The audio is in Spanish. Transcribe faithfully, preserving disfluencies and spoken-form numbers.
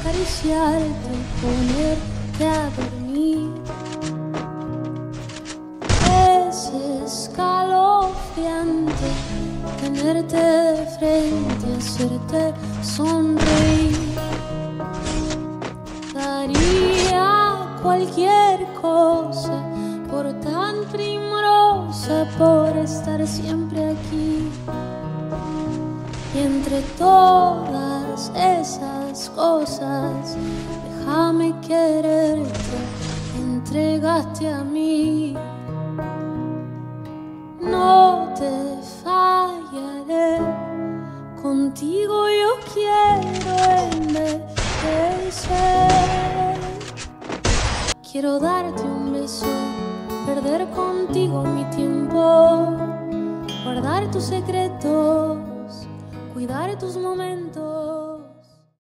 acariciarte, ponerte a dormir. Es escalofriante tenerte de frente, hacerte sonreír. Daría cualquier cosa por tan primorosa, por estar siempre aquí. Y entre todas esas cosas, déjame quererte, entregaste a mí. No te fallaré, contigo yo quiero envejecer. Quiero darte un beso, perder contigo mi tiempo, guardar tus secretos, cuidar tus momentos.